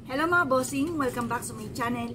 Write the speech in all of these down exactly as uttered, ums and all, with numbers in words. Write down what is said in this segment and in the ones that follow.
Hello mga bossing! Welcome back sa my channel.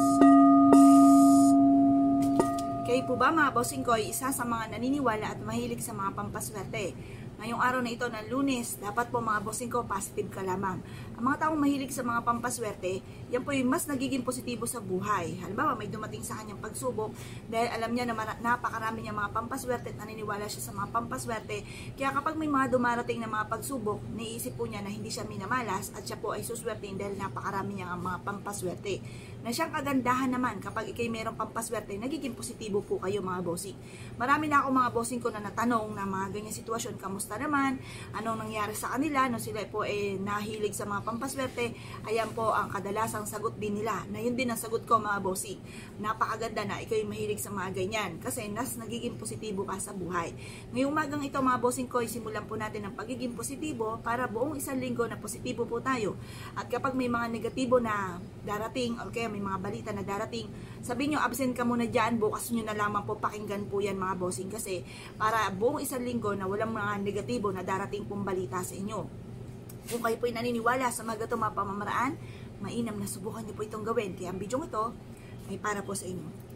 Kayo po ba mga bossing ko ay isa sa mga naniniwala at mahilig sa mga pampaswerte? Ngayong araw na ito ng Lunes, dapat po mga bossing ko, positive ka lamang. Ang mga taong mahilig sa mga pampaswerte, yan po yung mas nagiging positibo sa buhay. Halimbawa, may dumating sa kanyang pagsubok dahil alam niya na napakarami niya mga pampaswerte at naniniwala siya sa mga pampaswerte. Kaya kapag may mga dumarating na mga pagsubok, niisip po niya na hindi siya minamalas at siya po ay suswertein dahil napakarami niya ang mga pampaswerte. Na siyang kagandahan naman, kapag ikay mayroong pampaswerte, nagiging positibo po kayo mga bossing. Marami na ako mga bossing ko na natanong na mga ganyan sitwasyon, kamusta naman, anong nangyari sa kanila, no sila po eh nahilig sa mga pampaswerte. Ayan po ang kadalasang sagot din nila, na yun din ang sagot ko mga bossing. Napakaganda na ikaw yung mahilig sa mga ganyan, kasi nas nagiging positibo ka sa buhay. Ngayong umagang ito mga bossing ko, simulan po natin ang pagiging positibo para buong isang linggo na positibo po tayo. At kapag may mga negatibo na darating, okay, may mga balita na darating, sabihin nyo, absent ka muna dyan, bukas nyo na lamang po pakinggan po yan mga bossing, kasi para buong isang linggo na walang mga negatibo na darating pong balita sa inyo. Kung kayo po'y naniniwala sa mga gatong mga pamamaraan, mainam na subukan nyo po itong gawin. Kaya ang video ito ay para po sa inyo.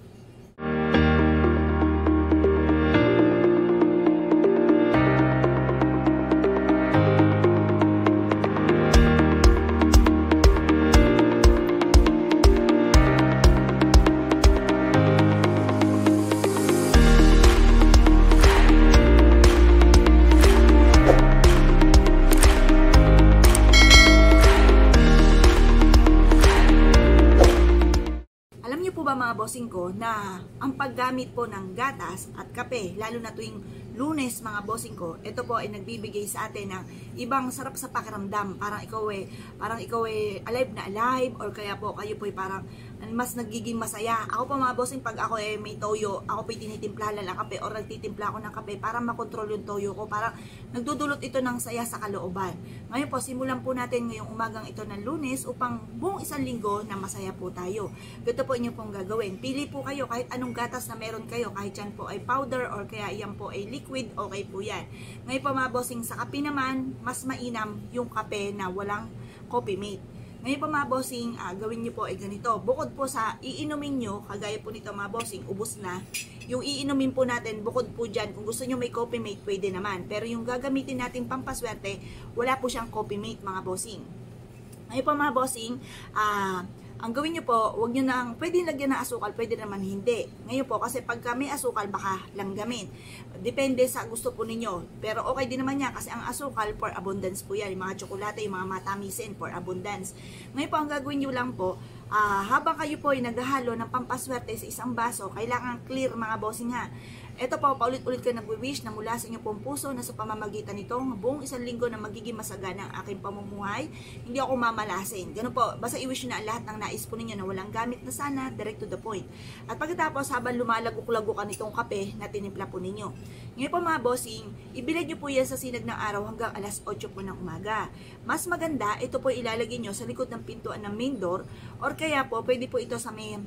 Mga bossing ko na ang paggamit po ng gatas at kape, lalo na tuwing Lunes mga bossing ko, ito po ay nagbibigay sa atin ng ibang sarap sa pakiramdam. Parang ikaw eh, parang ikaw eh alive na alive, or kaya po kayo po ay parang mas nagiging masaya. Ako po mga bossing, pag ako eh may toyo, ako po tinitimplahan lang ng kape or nagtitimpla ako ng kape para makontrol yung toyo ko. Parang nagdudulot ito ng saya sa kalooban. Ngayon po, simulan po natin ngayong umagang ito ng Lunes upang buong isang linggo na masaya po tayo. Ganito po inyo pong gagawin. Pili po kayo kahit anong gatas na meron kayo, kahit yan po ay powder or kaya yan po ay liquid, okay po yan. Ngayon po mga bossing, sa kape naman, mas mainam yung kape na walang coffee mate. Ngayon po mga bossing, uh, gawin nyo po ay ganito. Bukod po sa iinumin nyo, kagaya po nito mga bossing, ubos na. Yung iinumin po natin, bukod po dyan, kung gusto nyo may coffee mate, pwede naman. Pero yung gagamitin natin pampaswerte, wala po siyang coffee mate mga bossing. Ngayon po mga bossing, ah... Uh, ang gawin nyo po, huwag nyo nang, pwede lagyan ng asukal, pwede naman hindi. Ngayon po, kasi pagka may asukal, baka langgamin. Depende sa gusto po ninyo. Pero okay din naman yan, kasi ang asukal for abundance po yan. Yung mga tsokolate, yung mga matamisin for abundance. Ngayon po, ang gagawin nyo lang po, uh, habang kayo po ay naghahalo ng pampaswerte sa isang baso, kailangan clear mga bossing ha. Ito po, paulit-ulit ka nag-wish na mula sa inyong pong puso na sa pamamagitan nitong buong isang linggo na magiging masagana ang aking pamumuhay, hindi ako mamalasin. Ganun po, basta i-wish na lahat ng nais po ninyo na walang gamit na sana, direct to the point. At pagkatapos, habang lumalagok-lagokan itong kape na tinimpla po ninyo. Ngayon po mga bossing, ibilad nyo po yan sa sinag ng araw hanggang alas otso po ng umaga. Mas maganda, ito po ilalagay nyo sa likod ng pintuan ng main door, or kaya po, pwede po ito sa may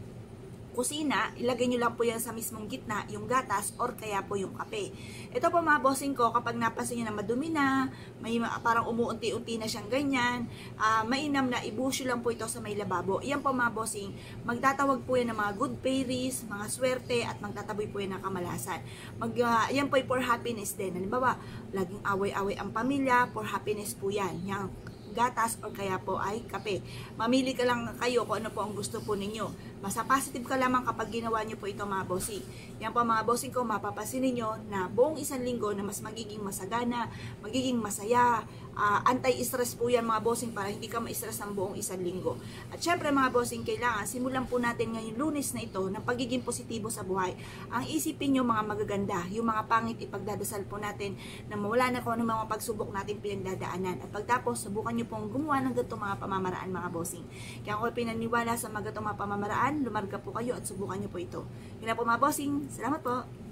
kusina, ilagay nyo lang po yan sa mismong gitna, yung gatas or kaya po yung kape. Ito po mga bossing ko, kapag napansin nyo na madumi na, may parang umuunti-unti na siyang ganyan, uh, mainam na ibusyo lang po ito sa may lababo. Iyan po mga bossing, magtatawag po yan ng mga good fairies, mga swerte, at magtataboy po yan ng kamalasan. Mag, uh, yan po ay for happiness din. Halimbawa, laging away-away ang pamilya, for happiness po yan. Yang gatas or kaya po ay kape. Mamili ka lang kayo kung ano po ang gusto po ninyo. Basta positive ka lamang kapag ginawa nyo po ito mga bossing. Yan po mga bossing ko, mapapasin ninyo na buong isang linggo na mas magiging masagana, magiging masaya, uh, anti-stress po yan mga bossing para hindi ka ma-stress ang buong isang linggo. At syempre mga bossing, kailangan simulan po natin ngayong Lunes na ito ng pagiging positibo sa buhay. Ang isipin nyo mga magaganda, yung mga pangit ipagdadasal po natin na mawala na kung ano mga pagsubok natin pinagdadaanan. At pagtapos, subukan nyo pong gumawa ng ganitong mga pamamaraan mga bossing. Kaya ako pinaniwala sa mga ganitong mga pamamaraan, lumarga po kayo at subukan nyo po ito. Yun na po mga bossing. Salamat po.